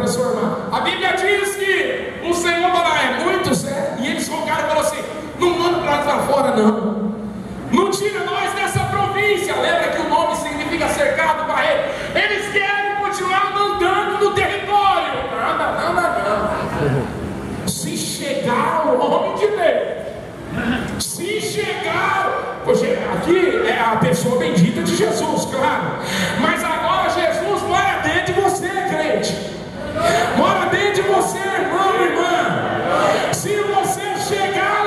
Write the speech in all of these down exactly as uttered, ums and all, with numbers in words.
transformar. A Bíblia diz que o Senhor lá é muito sério, e eles rogaram e falaram assim: não manda para lá fora não, não tira nós dessa província. Lembra que o nome significa cercado, barreiro. Eles querem continuar mandando no território. Não, não, não, não. Se chegar o homem de Deus, se chegar, poxa, aqui é a pessoa bendita de Jesus, claro, mas agora Jesus mora dentro de você, crente, mora dentro de você, irmão, irmã. Se você chegar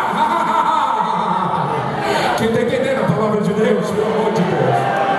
lá, quem está entendendo a palavra de Deus, pelo amor de Deus,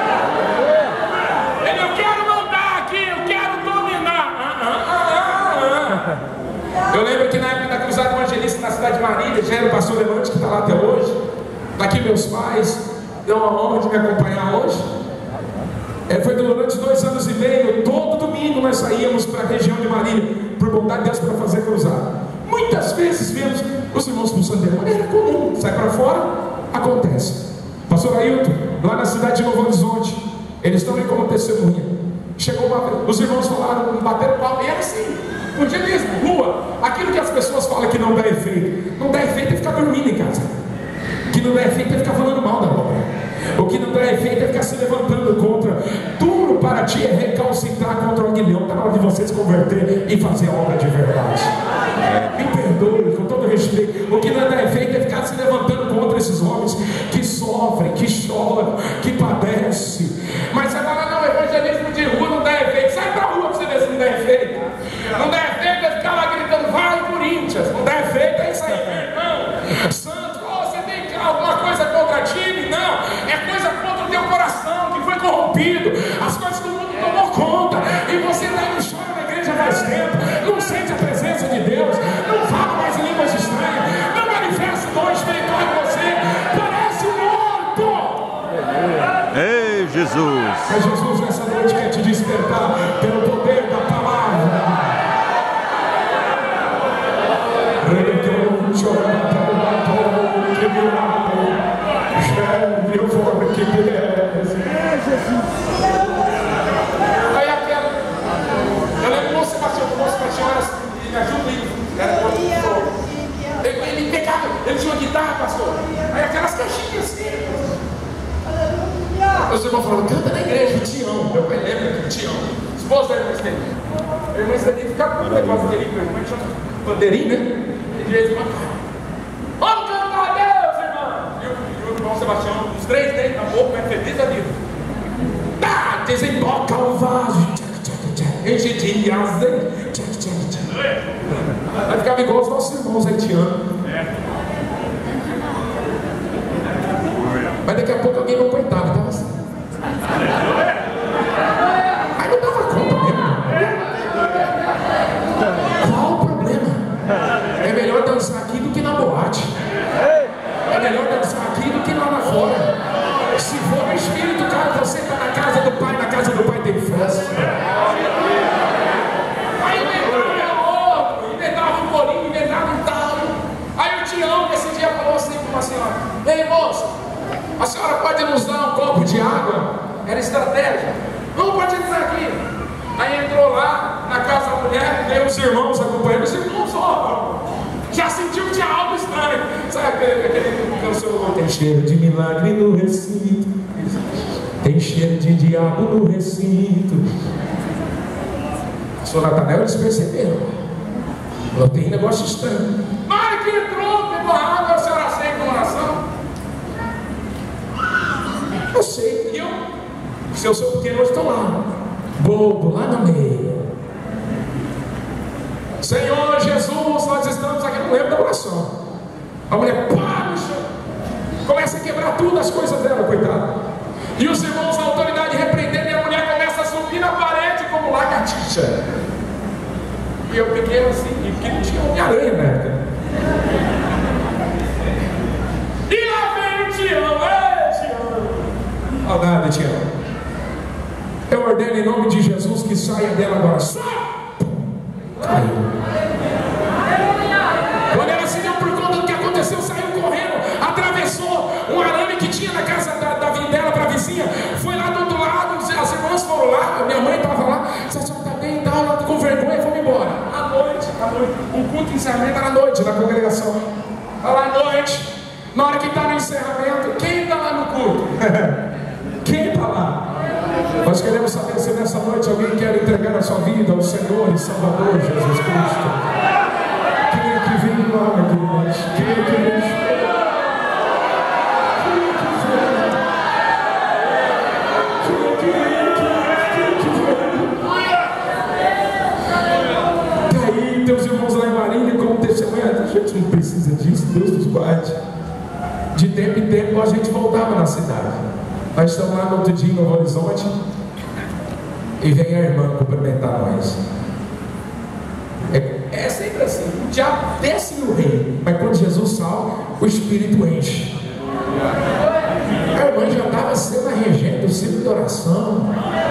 ele, eu quero mandar aqui, eu quero dominar. Ah, ah, ah, ah. Eu lembro que na época da Cruzada Evangelista na cidade de Marília, já era o pastor Levante, que está lá até hoje. Daqui meus pais dão a honra de me acompanhar hoje. É, foi durante dois anos e meio, todo domingo nós saíamos para a região de Marília, por bondade de Deus, para fazer cruzada. Muitas vezes vemos os irmãos expulsando demônio, era comum, sai para fora, acontece. Pastor Ailton, lá na cidade de Novo Horizonte, eles também como testemunha. Chegou uma, os irmãos falaram, bateram palma, e era assim, um dia mesmo, rua, aquilo que as pessoas falam que não dá efeito, não dá efeito é ficar dormindo em casa. O que não dá efeito é ficar falando mal da obra. O que não dá efeito é ficar se levantando contra. Duro para ti é recalcitrar contra o aguilhão. Está na hora de você se converter e fazer a obra de verdade. Me perdoe, com todo respeito. O que não dá efeito é ficar se levantando contra esses homens que sofrem, que choram, que padecem. Mas agora não, evangelismo de rua não dá efeito. Sai pra rua para você ver se não dá efeito. Não dá efeito é ficar lá gritando: vai Corinthians. Não dá efeito é isso aí, meu irmão. Santo, oh, você tem alguma coisa contra time? Não, é coisa contra o teu coração que foi corrompido. As coisas do mundo tomou conta e você está indo chora na igreja faz tempo, não sente a presença de Deus, não fala mais em línguas estranhas, não manifesta o dom espiritual em você, parece morto. Ei, Jesus! Mas Jesus nessa noite quer te despertar pelo poder da palavra. Aí aquela, eu lembro do moço Sebastião, o moço Sebastião era assim, ele me ajuda ele, ele, ele pegava, ele tinha uma guitarra, pastor, aí aquelas caixinhas assim. Os irmãos falaram: canta na igreja, o Tião, meu pai lembra que o Tião, esposa da irmã Esteli, a irmã Esteli ficava com o negócio dele, a irmã chama bandeirinha, né? E de vez em quando, vamos cantar a Deus, irmão! E o, e o irmão Sebastião, os três dentes na boca, é feliz da vida. Tá, desemboca o vaso, enche de azeite, aí ficava igual os nossos irmãos haitianos. Mas daqui a pouco alguém não coitava, estava assim. Aí não dava conta mesmo. Qual o problema? É melhor dançar aqui do que na boate. É melhor dançar aqui do que lá na fora. Se for no espírito, cara, você está na casa do pai, na casa do pai tem festa. Aí inventava outro, inventava um bolinho, inventava um tal. Aí o Tião, esse dia, falou assim para uma senhora: ei, moça, a senhora pode nos dar um copo de água? Era estratégia. Não pode entrar aqui. Aí entrou lá na casa da mulher, veio os irmãos acompanhando. Os irmãos, ó, já sentiu que tinha algo estranho. Sabe aquele, aquele canção? Tem cheiro de milagre no recinto, tem cheiro de diabo no recinto. O senhor Natanel, eles perceberam. Falou: tem negócio estranho. Na hora que entrou, pegou a água, a senhora aceita uma oração? Eu sei, e eu, se eu sou pequeno, eu estou lá, bobo, lá no meio. Senhor Jesus, nós estamos aqui no lembro da oração. A mulher, pá, no chão, começa a quebrar tudo as coisas dela, coitada. E os irmãos da autoridade repreendendo, e a mulher começa a subir na parede como lagartixa. E eu pequeno assim, e porque não tinha Homem-Aranha na época. E lá vem o Tião, ei, Tião. Ó, nada, Tião. Eu ordeno em nome de Jesus que saia dela agora. Sai! Caiu. Quando ela se deu por conta do que aconteceu, saiu correndo, atravessou um arame que tinha na casa da, da dela para a vizinha, foi lá do outro lado, as irmãs foram lá, minha mãe estava lá, se a senhora está bem e tal, ela conversou. vergonha e fomos embora. À noite, à noite. O culto de encerramento era à noite na congregação. Está lá à noite. Na hora que está no encerramento, quem está lá no culto? Quem está lá? Nós queremos saber se nessa noite alguém quer entregar a sua vida ao Senhor e Salvador Jesus Cristo. Quem é que vem lá, Deus? Quem é que vem? Daí, teus irmãos lá em Marília, como testemunha, a gente não precisa disso, Deus nos guarde. De tempo em tempo a gente voltava na cidade. Nós estamos lá no outro dia em Novo Horizonte e vem a irmã cumprimentar nós. É, é sempre assim, o diabo desce no reino, mas quando Jesus salva, o Espírito enche. A irmã já estava sendo a regente do ciclo de oração.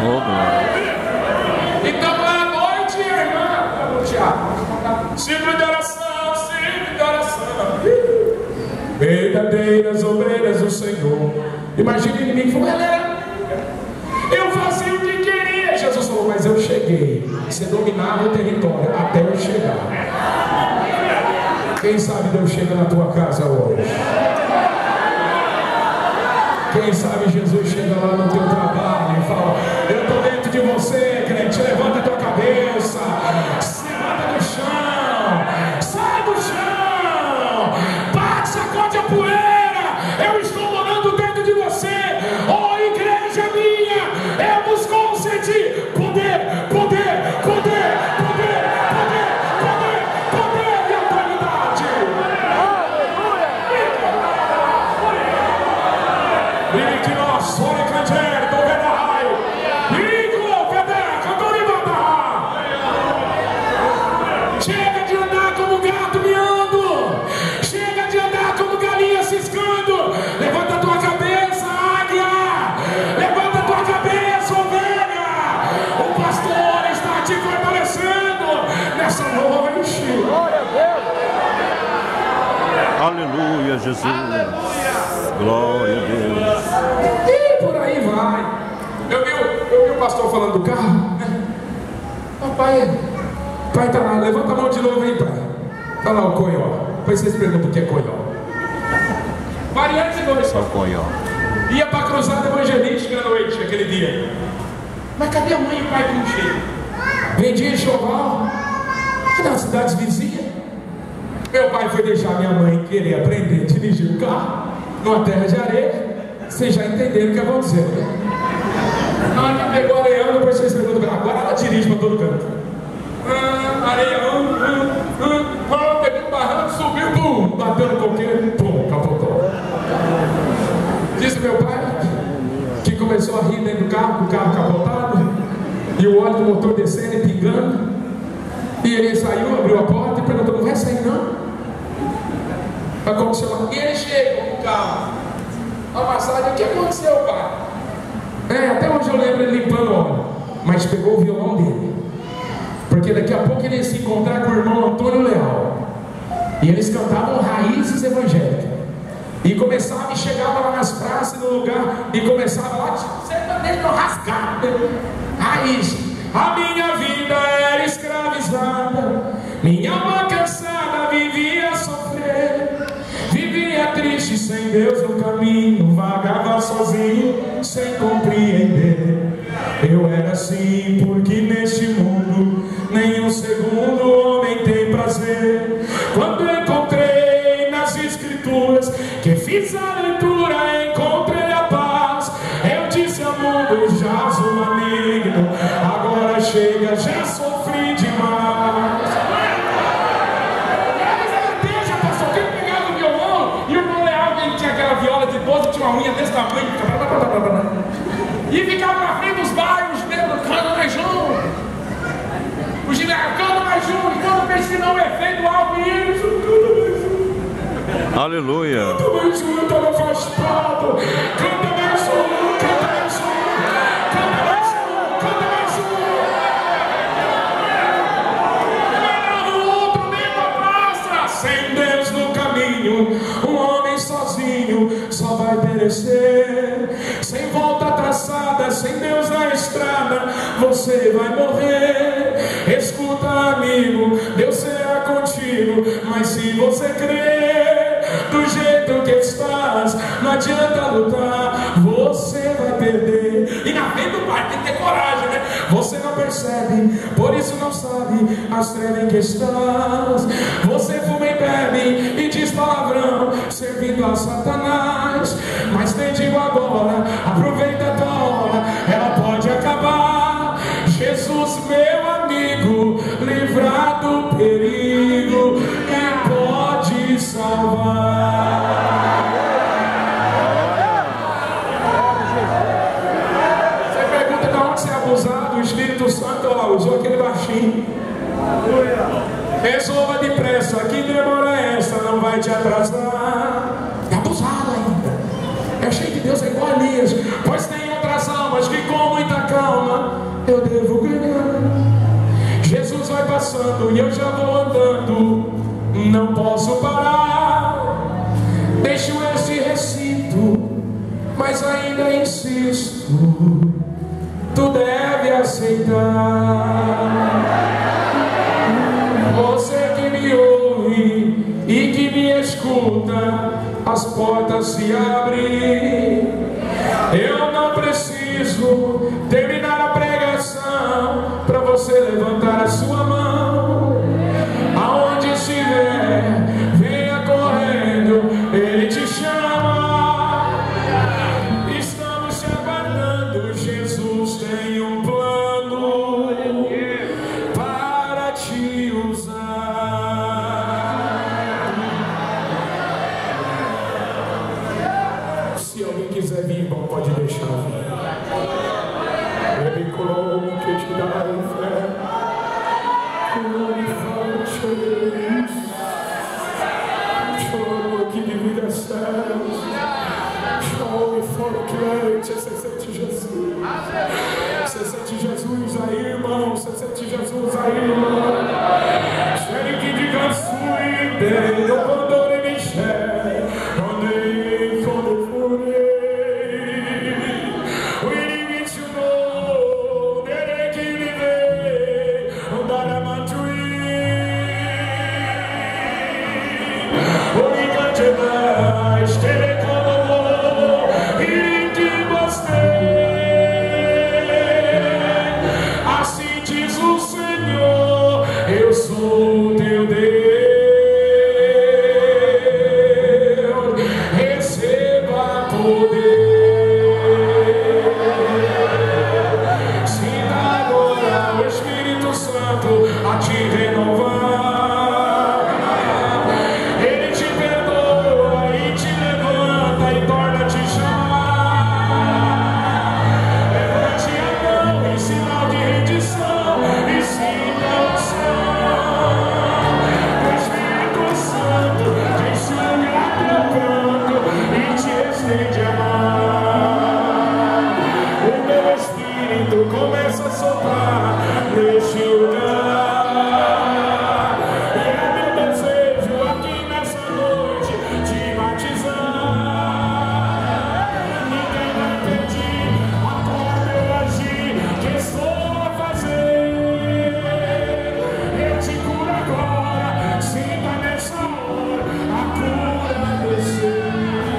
Então lá à noite, a irmã, o diabo, ciclo de oração, ciclo de oração. Verdadeiras obreiras do Senhor. Imagina o inimigo falou: Helena, eu fazia o que queria. Jesus falou: mas eu cheguei. Você dominava o território até eu chegar. Quem sabe Deus chega na tua casa hoje? Quem sabe Jesus chega lá no teu trabalho e fala: eu estou dentro de você, crente. Levanta a tua cabeça, se levanta do chão, sai do chão, bate, sacode a poeira. Eu estou morando dentro de você. Oh, igreja minha, eu vos concedi poder, poder, poder, poder, poder, poder, poder e autoridade. E que nós, ora canter, do vedai, Igor, vedai, cantor e vadai. Chega de andar como gato miando. Chega de andar como galinha ciscando. Levanta a tua cabeça, águia. Levanta a tua cabeça, ovelha. O pastor está te fortalecendo nessa noite. Aleluia, Jesus. Glória a Deus. E por aí vai. Eu vi, eu vi o pastor falando do carro, né? Oh, pai, pai tá lá, levanta a mão de novo aí, pai. Tá lá o coió. Depois vocês perguntam o que é coió. Variantes e dois. Só coió. Ia para a cruzada evangelística à noite, aquele dia. Mas cadê a mãe e o pai que não chegam? Vendia enxoval. Cadê as cidades vizinhas? Meu pai foi deixar minha mãe querer aprender a dirigir o carro numa terra de areia. Vocês já entenderam o que aconteceu, né? Na hora que pegou areião, depois vocês perguntam: agora ela dirige para todo canto. Ah, areião, ah, ah, ah, pegou um barranco, subiu, pum, bateu no coqueiro, pum, capotou. Disse meu pai que começou a rir dentro do carro, com o carro capotado, e o óleo do motor descendo e pingando. E ele saiu, abriu a porta e perguntou: não vai sair não? Mas como se chama? E ele chega com o carro, a massagem: o que aconteceu, pai? É, até hoje eu lembro ele limpando o óleo, mas pegou o violão dele, porque daqui a pouco ele ia se encontrar com o irmão Antônio Leal, e eles cantavam raízes evangélicas, e começava e chegava lá nas praças, no lugar, e começava lá, sertanejo rasgado, raiz. A minha vida era escravizada, minha alma cansada vivia a sofrer, vivia triste sem Deus no caminho, vagava sozinho sem compreender. Eu era assim porque neste mundo nenhum segundo homem tem prazer. Quando encontrei nas escrituras, que fiz a leitura, encontrei a paz. Eu disse ao mundo: jaz o maligno, agora chega, já sofri demais. Deixa, pastor, quem pegava o violão e o irmão Leal, que tinha aquela viola de doze, tinha uma unha desse tamanho, e ficava na frente dos bairros, canta mais um, o general canta mais um, e quando pensa que não é feito algo, e eles Aleluia. canta mais um, eu estava afastado, canta mais um, canta mais um, canta mais um, canta mais um. Levava o outro dentro da praça. Sem Deus no caminho, um homem sozinho só vai perecer. Sem volta traçada, sem Deus na estrada, você vai morrer. Escuta adianta lutar, você vai perder. E na frente do pai tem que ter coragem, né? Você não percebe, por isso não sabe as trevas em que estás. Você fuma e bebe e diz palavrão, servindo a Satanás. Mas te digo agora, aproveita a tua hora, ela pode acabar. Jesus, meu amigo, livrar do perigo e pode salvar. Você pergunta de onde você é abusado, o Espírito Santo ó, usou aquele baixinho. Resolva depressa, que demora essa, não vai te atrasar. É abusado ainda. É cheio de Deus, é igual a Elias. Pois tem outras almas que com muita calma eu devo ganhar. Jesus vai passando e eu já vou andando, não posso parar. Deixo esse recinto, mas ainda insisto, tu deve aceitar. Você que me ouve e que me escuta, as portas se abrem. Eu não preciso terminar a pregação para você levantar a sua mão. Aonde estiver, venha correndo, Ele te chama. Estamos te aguardando, Jesus tem um plano para te usar. Se alguém quiser vir, irmão, pode deixar vir. Ele colocou que te dá fé. Choro que divide as céus. Choro e fora crente. Você sente Jesus. Você sente Jesus aí, irmão. Você sente Jesus aí, irmão. Choro que diga sui bem. Eu quando me enxergue, onde quando furei. O inimigo te know, nele que vive, andar a matuir. Demais, te recolou e te mostrei. Assim diz o Senhor, eu sou teu Deus. Receba poder. Sinta agora o Espírito Santo a te renovar. Começa a soprar neste lugar. E é meu desejo aqui nessa noite te batizar. Ninguém vai pedir a como eu agir, que estou a fazer. Eu te curo agora, sinta nessa hora a cura descer.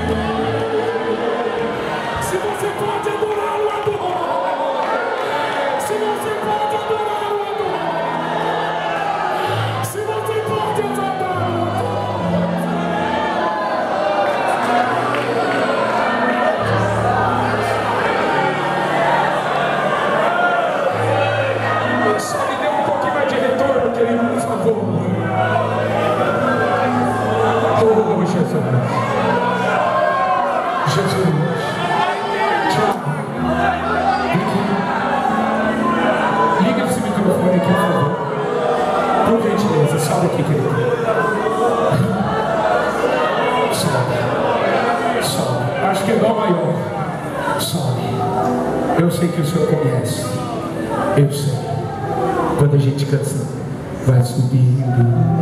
Se você pode adorar o adoro. Se você pode adorar o adoro. Se você pode adorar o adoro. Só me dê um pouquinho mais de retorno, querido, por favor. Oh, Jesus. Jesus. Tchau. Liga esse microfone aqui, por favor. Por gentileza, sobe aqui, querido. Sobe. Sobe. Acho que é dó maior. Sobe. Eu sei que o Senhor conhece. Eu sei. Quando a gente cansa, vai subindo.